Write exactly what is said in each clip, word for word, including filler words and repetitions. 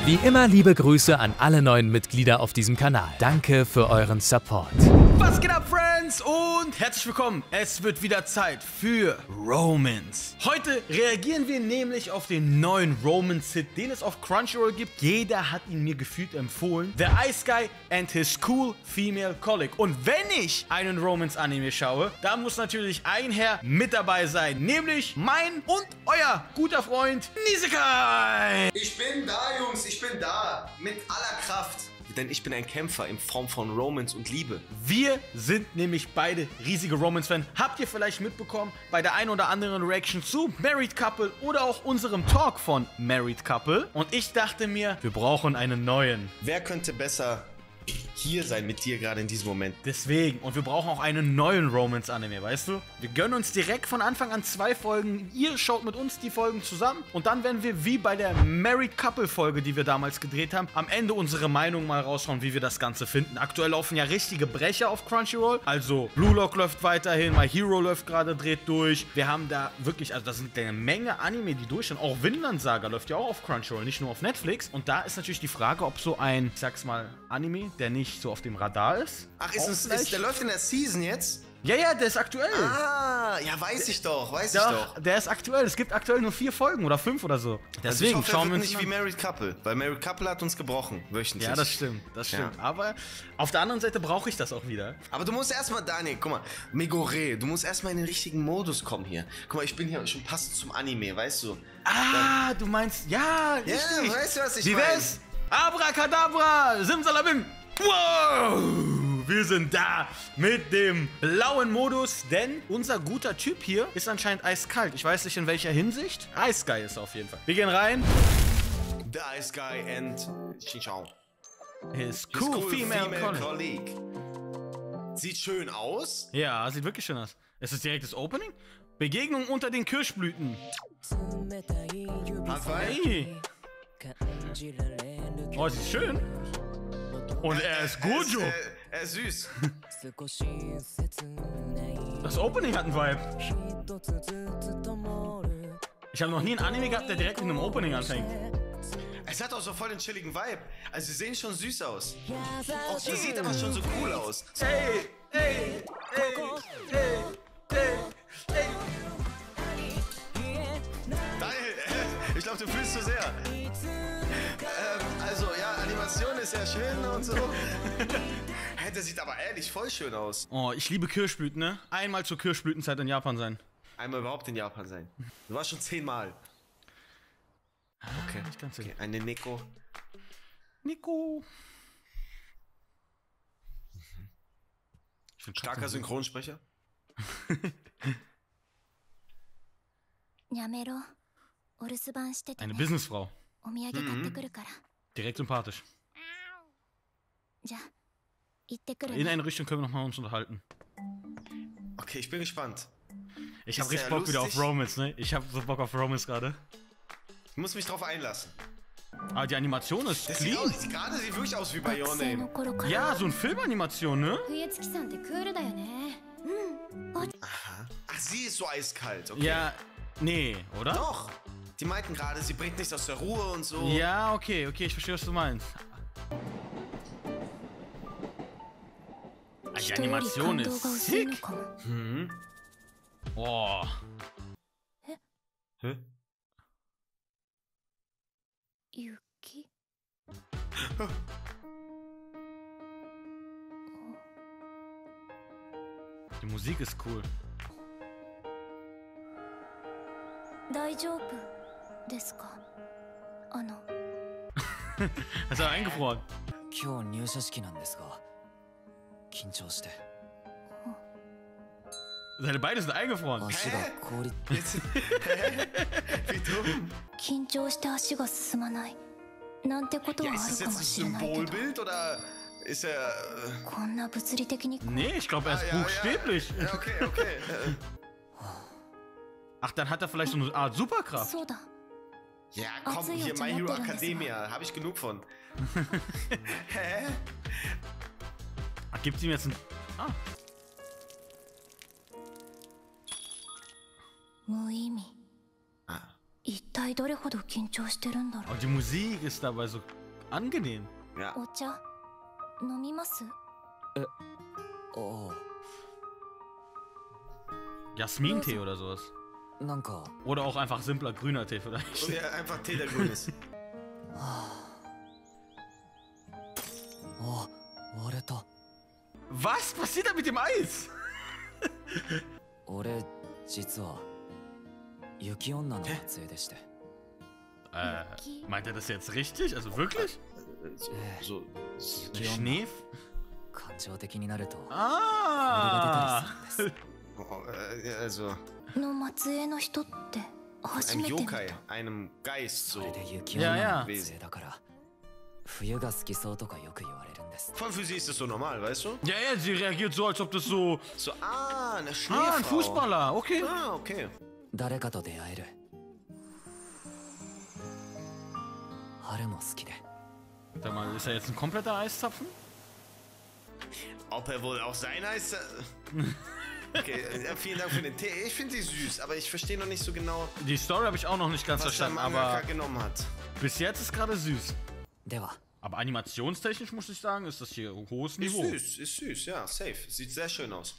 Wie immer liebe Grüße an alle neuen Mitglieder auf diesem Kanal. Danke für euren Support. Was geht ab, Friends? Und herzlich willkommen. Es wird wieder Zeit für Romance. Heute reagieren wir nämlich auf den neuen Romance-Hit, den es auf Crunchyroll gibt. Jeder hat ihn mir gefühlt empfohlen. The Ice Guy and His Cool Female Colleague. Und wenn ich einen Romance-Anime schaue, dann muss natürlich ein Herr mit dabei sein. Nämlich mein und euer guter Freund Nisekai. Ich bin da, Jungs. Ich bin da. Mit aller Kraft. Denn ich bin ein Kämpfer in Form von Romance und Liebe. Wir sind nämlich beide riesige Romance-Fans. Habt ihr vielleicht mitbekommen bei der ein oder anderen Reaction zu Married Couple oder auch unserem Talk von Married Couple. Und ich dachte mir, wir brauchen einen neuen. Wer könnte besser hier sein mit dir gerade in diesem Moment? Deswegen. Und wir brauchen auch einen neuen Romance-Anime, weißt du? Wir gönnen uns direkt von Anfang an zwei Folgen. Ihr schaut mit uns die Folgen zusammen. Und dann werden wir, wie bei der Married Couple-Folge, die wir damals gedreht haben, am Ende unsere Meinung mal raushauen, wie wir das Ganze finden. Aktuell laufen ja richtige Brecher auf Crunchyroll. Also Blue Lock läuft weiterhin, My Hero läuft gerade, dreht durch. Wir haben da wirklich, also das sind eine Menge Anime, die durchschauen. Auch Vinland Saga läuft ja auch auf Crunchyroll, nicht nur auf Netflix. Und da ist natürlich die Frage, ob so ein, ich sag's mal, Anime, der nicht so auf dem Radar ist. Ach, ist es, ist, der läuft in der Season jetzt? Ja, ja, der ist aktuell. Ah, ja, weiß ich doch, weiß doch, ich doch. Der ist aktuell. Es gibt aktuell nur vier Folgen oder fünf oder so. Deswegen also ich hoffe, schauen wir uns nicht wie Married Couple, weil Married Couple hat uns gebrochen, wöchentlich. Ja, das stimmt, das stimmt. Ja. Aber auf der anderen Seite brauche ich das auch wieder. Aber du musst erstmal, Daniel, guck mal, Megore, du musst erstmal in den richtigen Modus kommen hier. Guck mal, ich bin hier schon passend zum Anime, weißt du? Ah, Dann, du meinst, ja, ja, richtig. weißt du, was ich Wie meine? wär's? Abracadabra, Simsalabim. Wow! Wir sind da mit dem blauen Modus, denn unser guter Typ hier ist anscheinend eiskalt. Ich weiß nicht in welcher Hinsicht. Ice Guy ist er auf jeden Fall. Wir gehen rein. The Ice Guy and Xinjiang. His His cool, female, female colleague. Sieht schön aus. Ja, sieht wirklich schön aus. Ist es direkt das Opening? Begegnung unter den Kirschblüten. Hey. Oh, sieht schön. Und er ist Gojo. Er ist, äh, er ist süß. Das Opening hat einen Vibe. Ich habe noch nie einen Anime gehabt, der direkt mit einem Opening anfängt. Es hat auch so voll den chilligen Vibe. Also sie sehen schon süß aus. Auch sie sieht aber schon so cool aus. Hey, hey, hey, hey, hey, hey. Daniel, ich glaube, du fühlst zu sehr. Ähm, also, ja, Animation ist ja schön und so. Hey, der sieht aber ehrlich voll schön aus. Oh, ich liebe Kirschblüten, ne? Einmal zur Kirschblütenzeit in Japan sein. Einmal überhaupt in Japan sein. Du warst schon zehnmal. Okay, ich kann's okay. Eine Nico. Nico. Starker Synchronsprecher. Eine Businessfrau. Mhm. Direkt sympathisch. In eine Richtung können wir noch mal uns unterhalten. Okay, ich bin gespannt. Ich hab richtig Bock wieder auf Romance, ne? Ich hab so Bock auf Romance gerade. Ich muss mich drauf einlassen. Aber die Animation ist das clean. Sieht aus, gerade sieht wirklich aus wie bei Your Name. Ja, so ein Filmanimation, ne? Aha. Ach, sie ist so eiskalt, okay. Ja, nee, oder? Doch. Die meinten gerade, sie bringt nichts aus der Ruhe und so. Ja, okay, okay, ich verstehe, was du meinst. Die Animation ist sick. Mhm. Boah. Hä? Yuki? Die Musik ist cool. Hast du eingefroren? Seine Beine sind eingefroren. Hä? Jetzt, hä? Wie dumm. Ja, ist das jetzt ein Symbolbild oder ist er... Äh... Nee, ich glaube, er ist Ah, ja, buchstäblich. Ja, ja, okay, okay. Ach, dann hat er vielleicht so eine Art Superkraft. Ja, komm, hier My Hero Academia. Habe ich genug von. Hä? Ach, gibt's ihm jetzt ein... Ah. Ah. Aber die Musik ist dabei so Angenehm. Ja. お茶飲みます？ Oh, Jasmintee oder sowas. なんか Oder auch einfach simpler grüner Tee vielleicht. Ja, einfach Tee, der grün ist. あ、割れた。 Was passiert da mit dem Eis? 俺実は雪女の末裔でして。 Äh, meint er das jetzt richtig? Also wirklich? So, so Schnee? 感情的になると Ah! するんです。 oh, äh, also, の末裔の人って初 einem めて見た。 Yokai, einem Geist, そ so. れで雪 Ja, 女 ja. の末裔だから冬が好きそうとかよく言われるんです。 Voll für sie ist das so normal, weißt du? Ja, ja, sie reagiert so, als ob das so... So, ah, eine Ah, ein Schneefrau. Fußballer, okay. Ah, okay. 誰かと出会える。春も好きで。 Sag mal, ist er jetzt ein kompletter Eiszapfen? Ob er wohl auch sein Eis... Okay, ja, vielen Dank für den Tee. Ich finde die süß, aber ich verstehe noch nicht so genau, Die Story habe ich auch noch nicht ganz was der verstanden, Mangaka aber genommen hat. bis jetzt ist gerade süß. では、 Aber animationstechnisch muss ich sagen, ist das hier ein hohes Ist Niveau. süß, ist süß, ja, safe. Sieht sehr schön aus.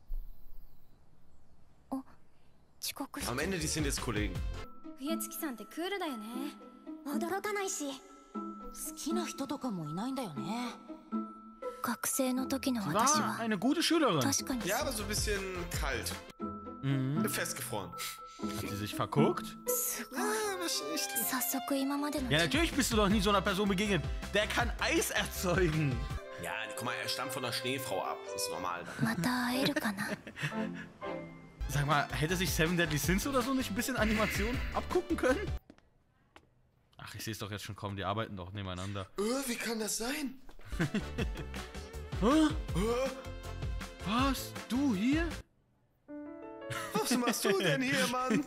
遅刻し Am て Ende, die sind jetzt Kollegen. 冬月さんってクールだよね。 驚かないし、 好きな人とかもいないんだよね。 学生の時の Sie 私 war は eine gute Schülerin. 確かに Ja, aber so ein bisschen kalt. Mhm. Festgefroren. Hat sie sich verguckt? すごい。 Ah, wahrscheinlich. 早速今までの Ja, natürlich bist du doch nie so einer Person begegnet. Der kann Eis erzeugen. Ja, guck mal, er stammt von der Schneefrau ab. Das ist normal. また会えるかな。 Sag mal, hätte sich Seven Deadly Sins oder so nicht ein bisschen Animation abgucken können? Ach, ich sehe es doch jetzt schon kommen, die arbeiten doch nebeneinander. Äh, wie kann das sein? Hä? Äh, Was? Du hier? was machst du denn hier, Mann?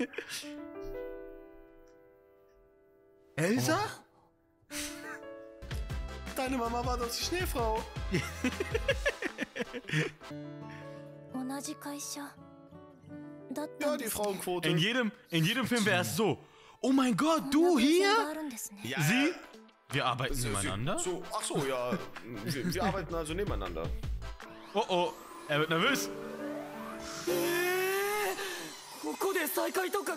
Elsa? Deine Mama war doch die Schneefrau. 同じ会社だった Ja, んで die すね。 Frauenquote. In jedem, in jedem Film wäre es so. Oh mein Gott, こんな du 偶然が hier? あるんですね。 Ja, Sie? Wir arbeiten sie- nebeneinander? So, ach so, ja. Wir, wir arbeiten also nebeneinander. Oh oh, er wird nervös. ここで再会とか。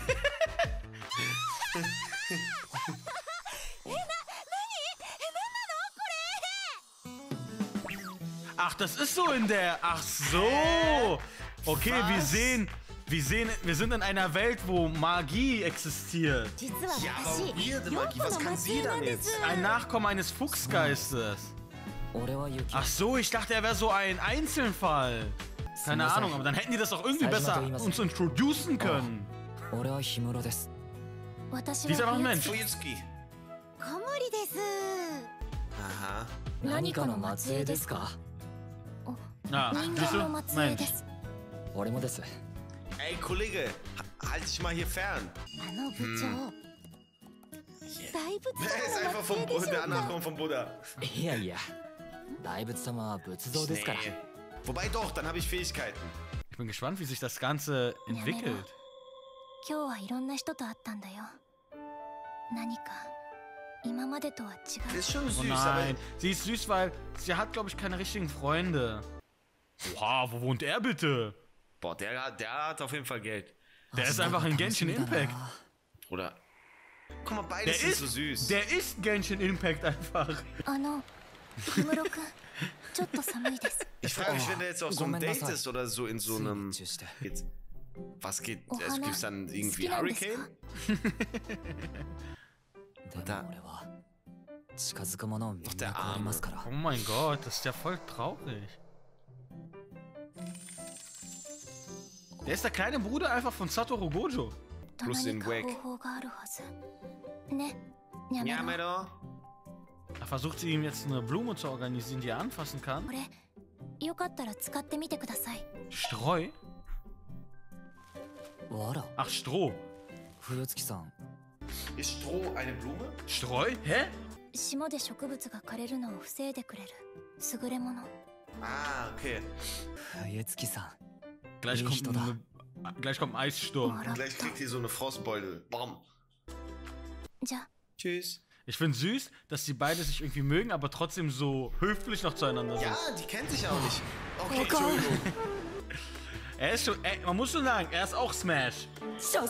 Ach, das ist so in der... Ach so. Okay, wir Was? sehen... Wir sehen, wir sind in einer Welt, wo Magie existiert. 実は Ja, 私、 aber weirde Magie, was kann sie な dann んで jetzt? す。 Ein Nachkomme eines Fuchsgeistes. 俺は雪。 Ach so, ich dachte, er wäre so ein Einzelfall. Keine Ahnung, aber dann hätten die das doch irgendwie besser uns introducen können. 俺は氷室です。 私 Dieser は war ein 冬 Mensch. 月 Fujitsuki. 小森です。 Aha. 何かの末裔ですか。 Ah, 人 siehst 間の du? 末裔で Mensch. す。 俺もです。 Ey, Kollege, ha- halt dich mal hier fern. あの部長。大仏 Der ist 様 einfach の vom 末裔で Buddha, しょ der うか。 Nachkommen vom Buddha. いやいや、大仏様は仏像ですから。 Nee. Wobei doch, dann habe ich Fähigkeiten. Ich bin gespannt, wie sich das Ganze entwickelt. 今日はいろんな人と会ったんだよ。何か今までとは違う。 Ist schon Oh süß, nein, aber sie ist süß, weil sie hat, glaube ich, keine richtigen Freunde. Oha, wo wohnt er bitte? boah, der, hat- der hat auf jeden Fall Geld. Der ist einfach in Genshin Impact. Oder? Guck mal, beide Der sind ist, so süß. der ist Genshin Impact einfach. あの、氷室くん、ちょっと寒いです。 Ich frage mich, wenn der jetzt auf so einem Date Gomen-nasai. ist oder so in so einem. 熱中して。 Jetzt, was geht? Oh, Also Hannah, gibt's dann irgendwie 好きなんですか？ Hurricane? でも俺は近づくものをみんな Ach, der 変わりますから Oh。mein Gott, das ist ja voll traurig. Der ist der kleine Bruder einfach von Satoru Gojo. と Plus 何 in か Wake. 方法があるはず。ね、にゃめ Ja, ろ。 Mero. Da versucht sie ihm jetzt eine Blume zu organisieren, die er anfassen kann. これ、よかったら使ってみてください。 Streu? わら、 Ach, Stroh. 冬月さん、 Ist Stroh eine Blume? Streu? Hä? 霜で植物が枯れるのを防いでくれる優れもの。 Ah, okay. 冬月さん、 Gleich kommt, Nicht, oder? eine, gleich kommt ein Eissturm. もらっ Gleich た。 kriegt ihr so eine Frostbeule. Bam. じゃあ、 Tschüss. Ich finde süß, dass die beide sich irgendwie mögen, aber trotzdem so höflich noch zueinander sind. Ja, die kennt sich auch nicht. Okay, Entschuldigung. Er ist schon, ey, man muss schon sagen, er ist auch Smash. So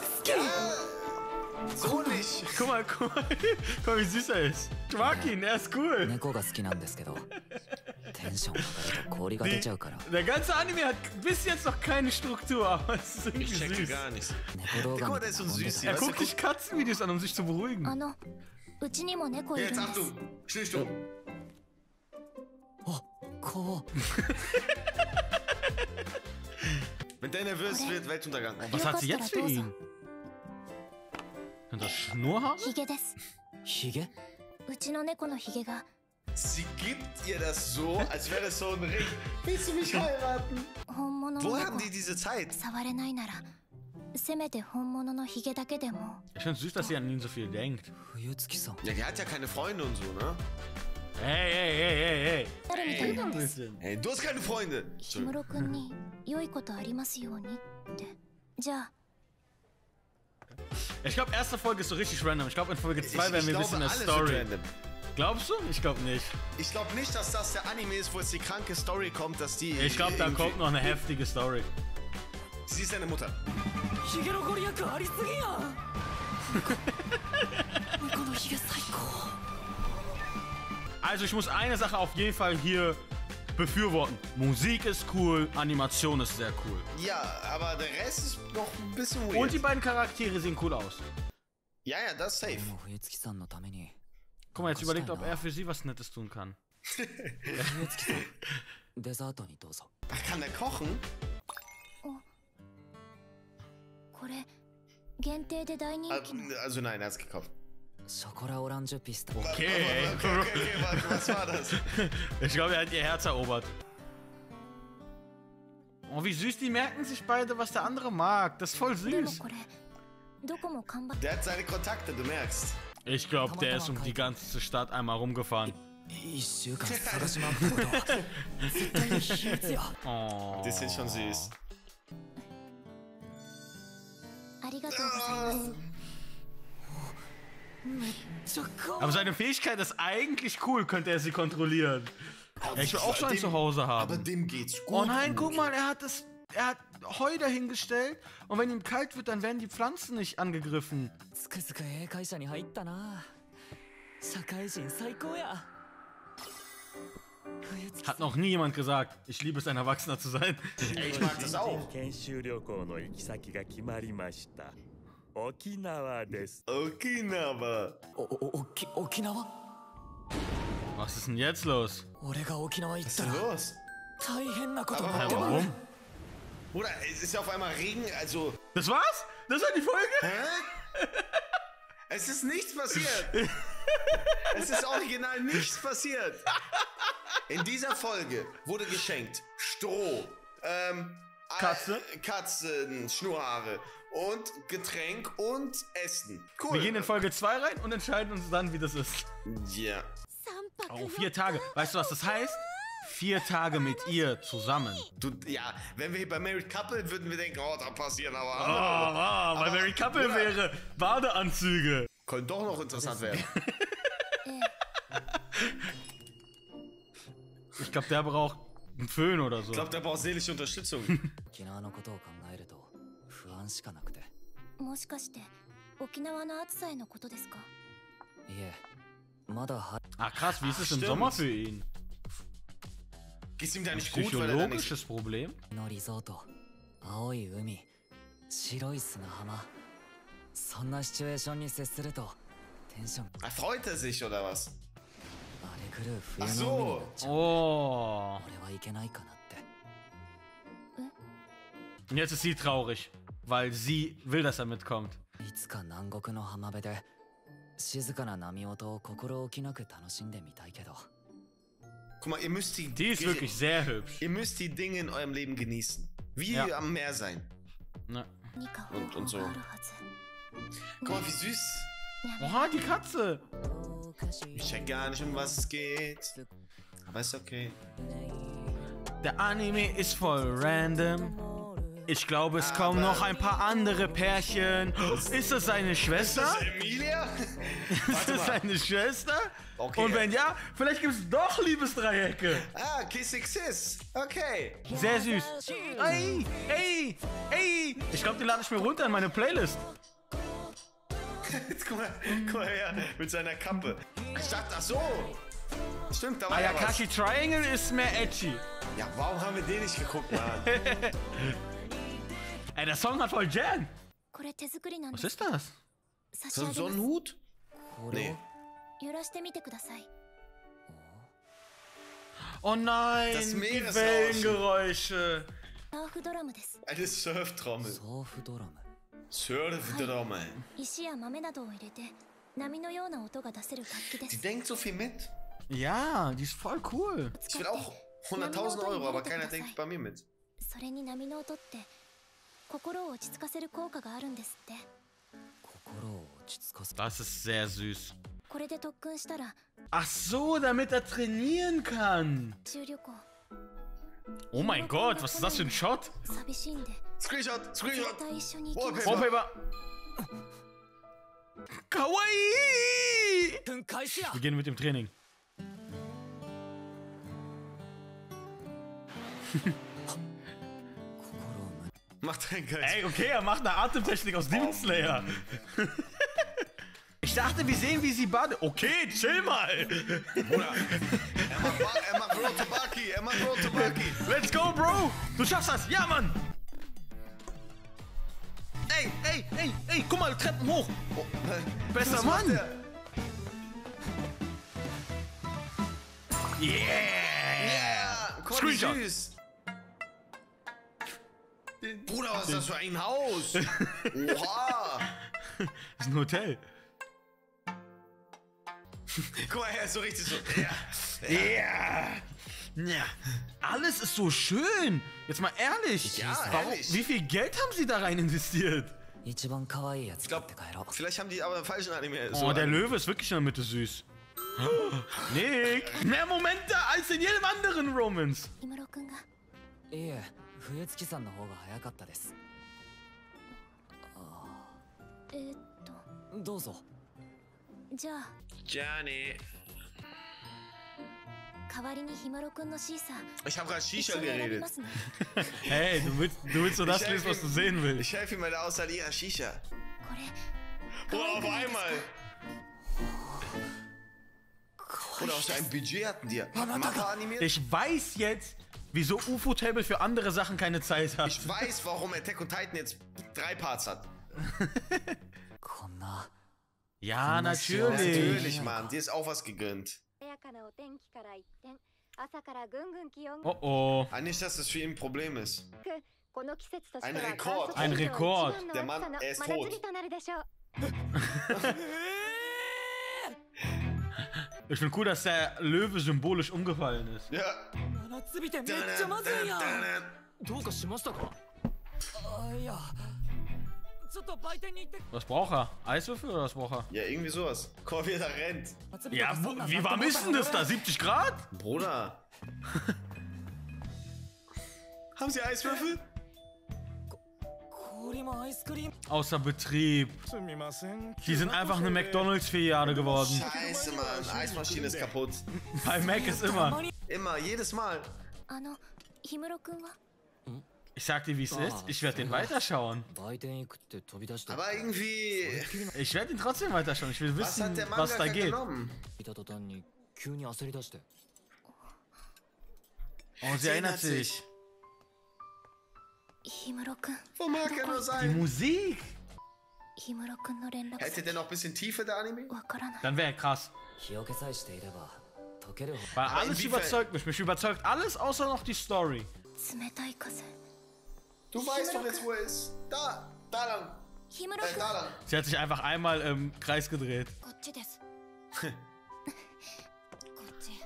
nicht. Guck mal, guck mal, guck mal, wie süß er ist. Ich mag ihn, er ist cool. 猫が好きなんですけどテンション上がると氷が出ちゃうから Der ganze Anime hat bis jetzt noch keine Struktur, aber es ist irgendwie Ich checke süß. gar nichts. 猫動 Guck 画 mal, み der たい ist な so もんで süß. す hier. Er Weißt du, guckt sich Katzenvideos an, um sich zu beruhigen. あのうちにも猫いるん Jetzt です Achtung. Stillstand. あこう Wenn der nervös wird, Weltuntergang. Was hat sie jetzt für ihn? Sind das Schnurrhaare? ヒゲです。 ヒゲうちの猫のヒゲが Sie gibt ihr das so, als wäre das so ein Ring. Willst du mich heiraten? 本物 Wo の haben 猫 die diese Zeit? 触れないならせめて本物のヒゲだけでも Ich finde es süß, dass sie an ihn so viel denkt. 冬月さん Ja, die hat ja keine Freunde und so, ne? Hey, hey, hey, hey, hey. なるみたいなんです。 Ey, du hast keine Freunde. 氷室くんに良いことありますようにってじゃあ Ich glaube, erste Folge ist so richtig random. Ich glaube, in Folge Ich, zwei werden ich wir ein glaube, bisschen der alles Story. wird random. Glaubst du? Ich glaube nicht. Ich glaube nicht, dass das der Anime ist, wo jetzt die kranke Story kommt, dass die... Ich glaube, da irgendwie- kommt noch eine heftige Story. Sie ist deine Mutter. ヒゲのご利益ありすぎやん猫のヒゲ最高 Also, ich muss eine Sache auf jeden Fall hier befürworten. Musik ist cool, Animation ist sehr cool. Ja, aber der Rest ist noch ein bisschen weird. Und die beiden Charaktere sehen cool aus. Ja, ja, das ist safe. でも冬月さんのために Guck mal, jetzt überlegt, ob er für sie was Nettes tun kann. 冬月さんデザートにどうぞ Ach, kann der kochen? これ限定で大人 Ah, 気の Also nein, er hat's gekauft. ショコラオランジュピスタ Okay. Okay, okay, okay, warte, was war das? Ich glaube, er hat ihr Herz erobert. Oh, wie süß, die merken sich beide, was der andere mag. Das ist voll でも süß. これどこも看板 Der hat seine Kontakte, du merkst. Ich glaube, der ist um die ganze Stadt einmal rumgefahren. 一週間探し回ったことは絶対に秘密や Oh. Die sind schon süß. ありがとうございます Aber seine Fähigkeit ist eigentlich cool, könnte er sie kontrollieren. Ja, ich will auch so einen Dem- zu Hause Aber haben. dem geht's gut. Oh nein, guck mal, er hat das. Er hat Heu dahingestellt und wenn ihm kalt wird, dann werden die Pflanzen nicht angegriffen. つくづくええ会社に入ったな社会人最高や冬月 Hat noch nie jemand gesagt, ich liebe es, ein Erwachsener zu sein. Ey, ich mag das auch. 研修旅行の行き先が決まりました沖縄です Okinawa. おおおき沖縄 Was ist denn jetzt los? 俺が沖縄行っ Was た ist ら denn los? 大変なことに Aber なってまう Warum? Bruder, es ist ja auf einmal Regen, also... Das war's? Das war die Folge? Hä? Es ist nichts passiert. Es ist original nichts passiert. In dieser Folge wurde geschenkt Stroh, ähm, Katze? äh, Katzen, Schnurrhaare und Getränk und Essen. Cool. Wir gehen in Folge zwei rein und entscheiden uns dann, wie das ist. Ja. Oh, vier Tage. Weißt du, was das heißt? Vier Tage mit ihr zusammen. Du, ja, wenn wir hier bei Married Couple würden wir denken, oh, da passieren aber Oh, andere. oh, weil Mary Couple Bruder. wäre Badeanzüge. Könnte doch noch interessant werden. Ich glaube, der braucht einen Föhn oder so. Ich glaube, der braucht seelische Unterstützung. 沖縄のことを考えると不安しかなくてもしかして沖縄の暑さへのことですかいえまだは Ah, krass, wie ist es im Stimmt. Sommer für ihn? Geht's ihm da nicht gut, weil er da nicht... Psychologisches Problem? のリゾート青い海白い砂浜そんなシチュエーションに接するとテンション Ah, freut er sich, oder was? 荒れ狂う Ach 冬の海になっ so. ちゃう Oh. 俺はいけないかなって Und jetzt ist sie traurig, weil sie will, dass er mitkommt. いつか南国の浜辺で静かな波音を心置きなく楽しんでみたいけど Guck mal, ihr müsst die... Die ist wirklich sehr hübsch. Ihr müsst die Dinge in eurem Leben genießen. Wie Ja. am Meer sein. Ne. 何か方 Und- und 法 so. があるはず Guck mal, wie süß. Oha, die Katze. Ich check gar nicht, um was es geht. Aber ist okay. Der Anime ist voll random. Ich glaube, es kommen Aber- noch ein paar andere Pärchen. Ist das seine Ist Schwester? das Emilia? Ist das seine Schwester? Okay. Und wenn ja, vielleicht gibt es doch Liebesdreiecke. Ah, Kissing Sis. Okay. Sehr süß. Ey, ey, ey. Ich glaube, die lade ich mir runter in meine Playlist. Jetzt guck mal, guck mal her, mit seiner Kappe. Ich dachte, ach so. Stimmt, da war ja was. Ayakashi Triangle ist mehr edgy. Ja, warum haben wir den nicht geguckt, Mann? Ey, der Song hat voll Jan. これ手作りなん Was です ist das? 差し So 上 ein げます Sonnenhut? これ Nee. 揺らしてみてください Oh nein, Das die Meeresrauschen. Wellengeräusche. サーフドラムです Eine Surftrommel. ソーフドラム Surftrommel. 石や豆などを入れて波のような音が出せる楽器で Die す denkt so viel mit. Ja, die ist voll cool. Ich will auch hunderttausend Euro, aber keiner denkt bei mir mit. それに波の音って心を落ち着かせる効果があるんですって心を落ち着かせ Das ist sehr süß. これで特訓したら Ach so, damit er trainieren kann. 宇宙旅行 Oh mein Gott, was ist das für ein Shot? 寂しいんで Screenshot, 絶 Screenshot. 対一緒に行きまし Wallpaper. ょう Wallpaper. Kawaii! 分開始や Wir gehen mit dem Training. 心をむ Macht ein Geist. Ey, okay, er macht eine Atemtechnik aus Demon Slayer. Ich dachte, wir sehen, wie sie badet. Okay, chill mal. Bruder. Er macht, Ba- er macht Road to Baki. Er macht Road to Baki. Let's go, Bro. Du schaffst das. Ja, Mann. Ey, ey, ey, ey, guck mal, Treppen hoch. Oh, äh, Besser was macht Mann. er? Yeah. Ja, guck mal, wie Screenshot. süß. Bruder, was ist das für ein Haus? Oha. Das ist ein Hotel. Guck mal her, so richtig so. Ja. Ja. Ja. Alles ist so schön. Jetzt mal ehrlich. Ja, Warum, ehrlich. wie viel Geld haben sie da rein investiert? 一番可愛いやつ Ich 買っ glaube, て帰ろう vielleicht haben die aber einen falschen Anime. Oh, der Löwe ist wirklich in der Mitte süß. Nick, mehr Momente als in jedem anderen Romance. 氷室くんがいえ冬月さんの方が早かったですえー、っとどうぞじゃあ Johnny. 代わりに氷室くんのシーサー Ich habe gerade 一 Shisha 緒に選び geredet. ますね Hey, du willst, du willst nur das Ich lesen, helfe was du ihm- sehen willst. Ich helfe ihm bei der Aussage, ja, Shisha. これ Boah, 可愛 auf くないですか einmal. Oder was für ein Budget hatten die? Mappa animiert? Ich weiß jetzt, wieso UFO-Table für andere Sachen keine Zeit hat. Ich weiß, warum Attack on Titan jetzt drei Parts hat. こんな Ja, natürlich. Natürlich, Mann. Dir ist auch was gegönnt. 穏やかなお天気から一転、朝からぐんぐん気温が Oh oh. Ah, nicht, dass das für ihn ein Problem ist. この季節としては Ein Rekord. 観測史上 Ein Rekord. 一番の Der 暑 Mann, さの er ist 真夏日となるでしょう。 Ich finde cool, dass der Löwe symbolisch umgefallen ist. Ja. 真夏日ってめっちゃまずいやんどうかしましたかあいやちょっと売店に行って Was braucht er? Eiswürfel oder was braucht er? Ja, irgendwie sowas. Guck mal, wie er da rennt. 夏日と Ja, かそん wo, なん wie なって warm も ist denn das da? siebzig Grad? Bruder. Haben Sie Eiswürfel? 氷もアイスクリーム Außer Betrieb. Die sind einfach eine McDonalds-Filiale geworden. Scheiße, Mann. Eismaschine ist kaputt. Bei Mac ist immer. Immer, jedes Mal. あの氷室くんは Ich sag dir, wie es ist. Ich werde den weiterschauen. 売店行くって飛び出した Aber irgendwie. Ich werde ihn trotzdem weiterschauen. Ich will Was wissen, hat der was da Mangaka geht. genommen? いた途端に急に焦り出して Oh, sie erinnert sich. 氷室くん Wo mag er nur Die sein? Musik. 氷室くんの連絡 Hätte der noch ein bisschen Tiefe, der Anime? わからない Dann wäre krass. 日よけさえしていれば溶ける方 Weil Aber alles inwiefern- überzeugt mich. Mich überzeugt alles außer noch die Story. 冷たい風 Du weißt doch jetzt, wo er ist. Da, da lang. 氷室 Äh, くん da lang. Sie hat sich einfach einmal im Kreis gedreht. こっちですこっち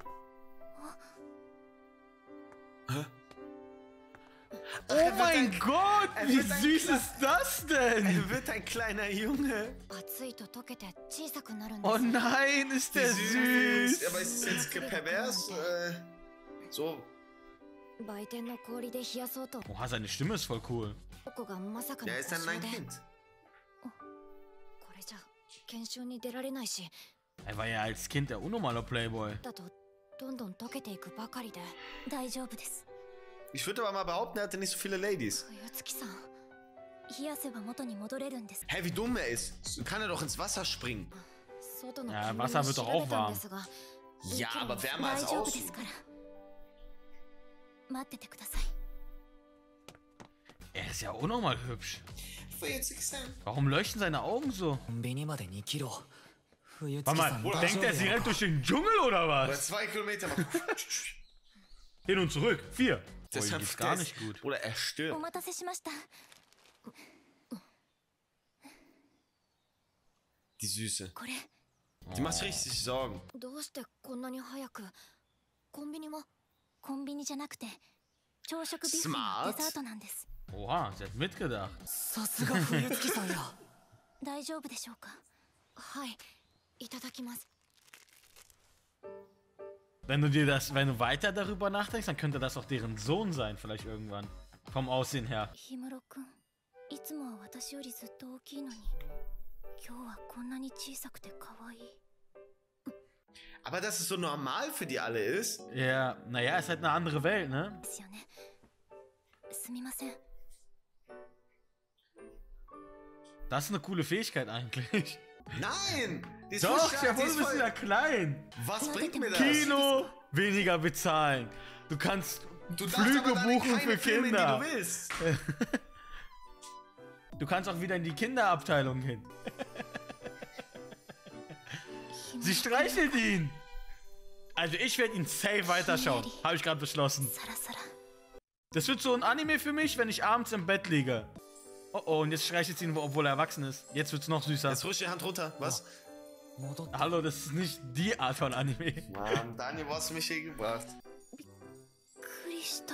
Oh mein Gott, er wie wird ein süß Kle- ist das denn? Er wird ein kleiner Junge. 熱いと溶けて小さくなるんで Oh す nein, ist der süß. Aber ist es jetzt ge- pervers? Äh, so. 売店の氷で冷やそうと Oha, seine Stimme ist voll cool. ここがまさかの Der ist 故 dann 障 ein で Kind. これじゃ研修に出られないし、 Er war ja als Kind der unnormale Playboy. だとどんどん溶けていくばかりで。 大丈夫です。 Ich würde aber mal behaupten, er hatte nicht so viele Ladies. 冬月さん、 冷やせば元に戻れるんです。 Hä, wie dumm er ist. Kann er doch ins Wasser springen. 外の Ja, 気温 Wasser を wird 調 doch auch べたん warm. ですが、 Ja, aber wärmer 大 als 丈夫で außen. すから。待っててください。 Er ist ja unnormal hübsch. Fuyutsuki-san. Warum leuchten seine Augen so? コンビニまでにキロ。冬 Warte 月さん mal, 大 denkt 丈 er, 夫 sie やろ rennt durch den Dschungel oder Oder was? zwei Kilometer. Hin und zurück. Vier. Oh, Das ihm geht's gar nicht gut. Oder er お stirbt. 待たせしました。 Die Süße. これ Die macht richtig Sorgen. どうしてこんなに早く。コンビニは？ コンビニじゃなくて朝食ビュッフェ Smart のデザートなんです。 Oha, sie hat mitgedacht. さすが冬月さんや。 大丈夫でしょうか。 はい、いただきます。 Wenn du dir das, wenn du weiter darüber nachdenkst, dann könnte das auch deren Sohn sein, vielleicht irgendwann. Vom Aussehen her. 氷室くん、いつもは私よりずっと大きいのに、今日はこんなに小さくて可愛い。 Aber dass es so normal für die alle ist. Ja, naja, ist halt eine andere Welt, ne? ですよね。すみません。 Das ist eine coole Fähigkeit eigentlich. Nein! Die ist Doch, voll der stark, die Wolle ist bist voll- ja klein. Was bringt mir das? Kino, weniger bezahlen. Du kannst Du darfst Flüge aber dann in buchen keine für Filme, Kinder. die du willst. Du kannst auch wieder in die Kinderabteilung hin. Sie streichelt ihn. Also ich werde ihn safe weiterschauen. Habe ich gerade beschlossen. サラサラ。 Das wird so ein Anime für mich, wenn ich abends im Bett liege. Oh oh, und jetzt streichelt sie ihn, obwohl er erwachsen ist. Jetzt wird's noch süßer. Jetzt ruhig die Hand runter. Was? 戻って。 Hallo, das ist nicht die Art von Anime. Mann, Daniel, wo hast du mich hier gebracht? クリスタ。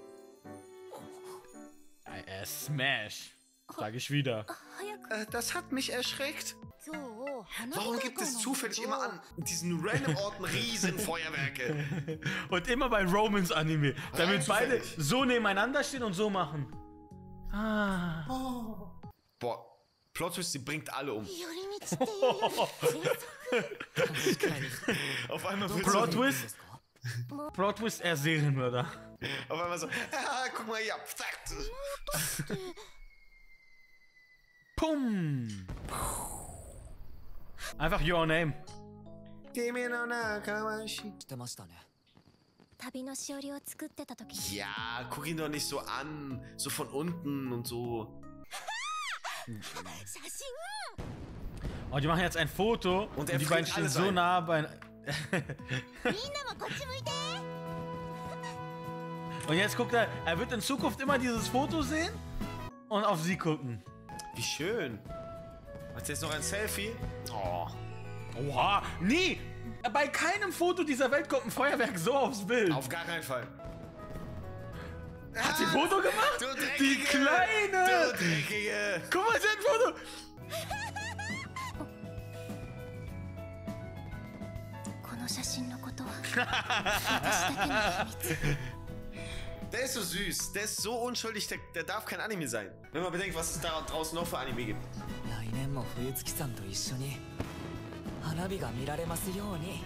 Äh, Smash. Sag ich wieder. 早く。 Äh, das hat mich erschreckt. 今日花火 Warum 大 gibt 会 es なんだ zufällig けど immer an diesen random Orten Riesenfeuerwerke? Und immer bei Romans Anime. Damit Rein beide zufällig. so nebeneinander stehen und so machen. Ah. Boah, Plot Twist, sie bringt alle um. 寄り道っていうより確かに。 Auf einmal wird Plot いいん Twist. ですか？ Plot Twist, er Serienmörder. Auf einmal so, haha, guck mal hier. Zack. Pum. Einfach Your Name. 君の中はししてましたね。 旅のしおりを作ってた時に Ja, guck ihn doch nicht so an. So von unten und so. 写真 Oh, die machen jetzt ein Foto und, Und er die beiden friert stehen alles so ein. nah bei. みんなもこっち向いて Und jetzt guckt er, er wird in Zukunft immer dieses Foto sehen und auf sie gucken. Wie schön. Hast du jetzt noch ein Selfie? Oh. Oha, nie! Bei keinem Foto dieser Welt kommt ein Feuerwerk so aufs Bild. Auf gar keinen Fall. Hat sie ein Foto gemacht? Du Dreckige! Die Kleine! Du Dreckige! Guck mal, sie hat ein Foto! この写真のことは私だけの秘密。 Der ist so süß. Der ist so unschuldig, der, der darf kein Anime sein. Wenn man bedenkt, was es da draußen noch für Anime gibt. 来年も冬月さんと一緒に花火が見られますように。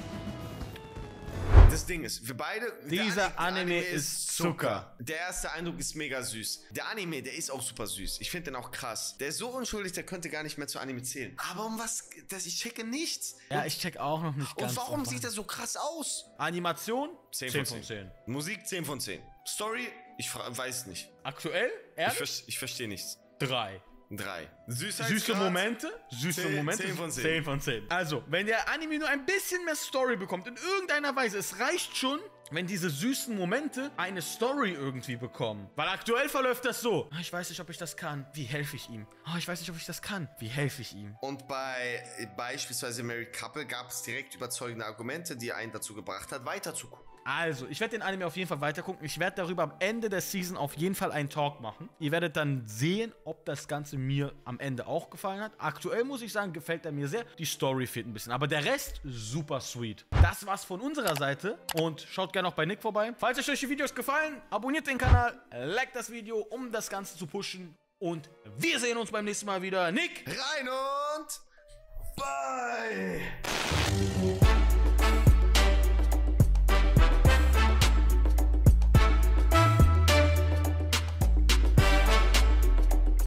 Das Ding ist, wir beide. Dieser der Anime ist Zucker. Der erste Eindruck ist mega süß. Der Anime, der ist auch super süß. Ich finde den auch krass. Der ist so unschuldig, der könnte gar nicht mehr zu Anime zählen. Aber um was. Das, ich checke nichts. Ja, ich check auch noch nicht ganz. Und warum auf- sieht er so krass aus? Animation? zehn von zehn. Musik zehn von zehn. Story? Ich fra- weiß nicht. Aktuell? Ich, Ehrlich? ver ich verstehe nichts. Drei. Drei. Süßheitsgrad? Süße Momente? Süße Zehn- Momente? zehn von zehn. zehn von zehn. Also, wenn der Anime nur ein bisschen mehr Story bekommt, in irgendeiner Weise, es reicht schon, wenn diese süßen Momente eine Story irgendwie bekommen. Weil aktuell verläuft das so. Ah, ich weiß nicht, ob ich das kann. Wie helfe ich ihm? Ah, ich weiß nicht, ob ich das kann. Wie helfe ich ihm? Und bei äh, beispielsweise Married Couple gab es direkt überzeugende Argumente, die einen dazu gebracht hat, weiter zu gucken. Also, ich werde den Anime auf jeden Fall weitergucken. Ich werde darüber am Ende der Season auf jeden Fall einen Talk machen. Ihr werdet dann sehen, ob das Ganze mir am Ende auch gefallen hat. Aktuell muss ich sagen, gefällt er mir sehr. Die Story fehlt ein bisschen, aber der Rest super sweet. Das war's von unserer Seite und schaut gerne auch bei Nick vorbei. Falls euch die Videos gefallen, abonniert den Kanal, liked das Video, um das Ganze zu pushen. Und wir sehen uns beim nächsten Mal wieder. Nick! Rein und Bye!